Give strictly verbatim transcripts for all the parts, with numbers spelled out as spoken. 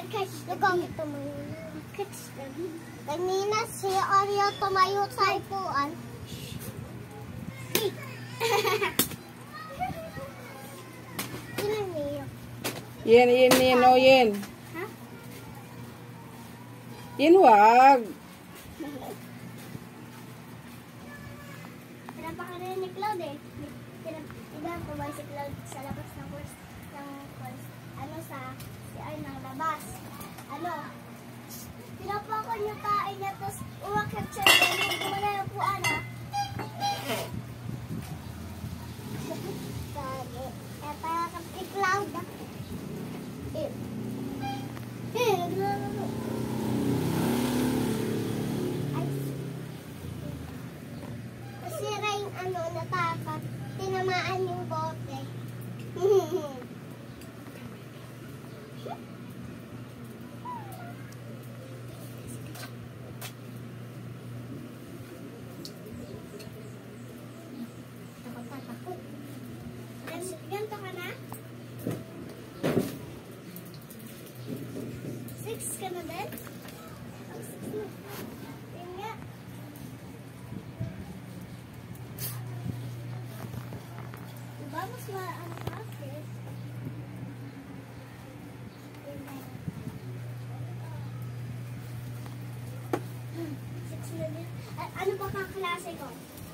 Lugang tumayo. Kanina si Oreo tumayo sa ipuan. Yen, yen, yen, o yen. Ha? Yen, wag. Pinapakarin ni Cloud eh. Pinapakabay si Cloud sa labas ng course. Ng course. Ano sa, si ay ng labas. Ano? Pinapakarin niya kain niya, tapos umakit siya. Ganun, kumala yung puan ha. Kaya para kang i-Cloud ha. Eh. Eh, naglaro. Ay. Kasi rin ano, natakot. Tinamaan yung bote. Takot na takot. Ganto ka na? Six ka na din? Oh, six na. Yun nga. Diba mas maano ka? Six. Six na din. Ano ba kaklase ko?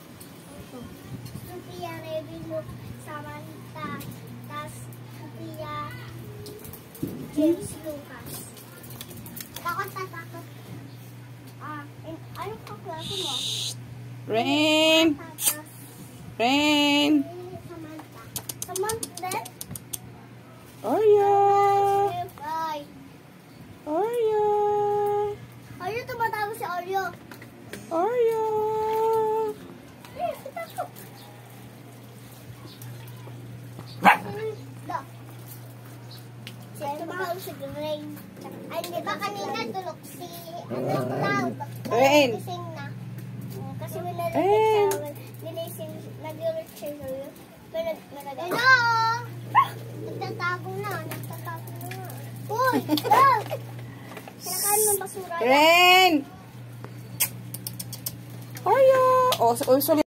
Sophia, Revino, Samantha, tas Sophia, James Lucas. Takot na takot. Ah, ano ka klase mo? Rain. Rain. Samantha. Samantha din? Oreo. Bye. Oreo. Oreo, tumatawag si Oreo. Oreo. Eh, takot. Tumahal si Rain. Ay, di ba kanina tulog si ano, Cloud? Rain. Gising na. Kasi nilalising siya. Nilising, nag-reach siya. Hello! Nagtatago na. Nagtatago na. Uy! Cloud! Kinakain ng basura. Rain. Oreo. Oh, oh, sorry.